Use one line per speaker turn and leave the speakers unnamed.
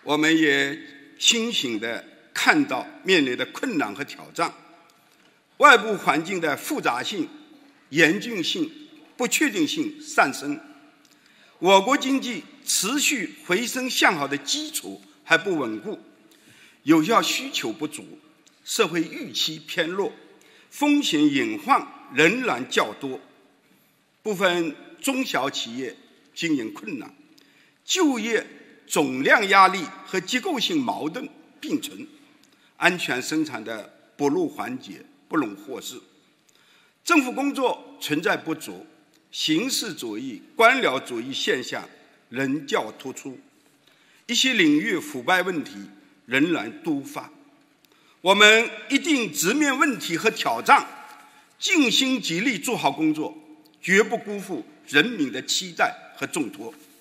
我们也清醒地看到面临的困难和挑战，外部环境的复杂性、严峻性、不确定性上升，我国经济持续回升向好的基础还不稳固，有效需求不足，社会预期偏弱，风险隐患仍然较多，部分中小企业经营困难，就业总量压力和结构性矛盾并存，安全生产的不容缓解，不容忽视。政府工作存在不足，形式主义、官僚主义现象仍较突出，一些领域腐败问题仍然多发。我们一定直面问题和挑战，尽心竭力做好工作，绝不辜负人民的期待和重托。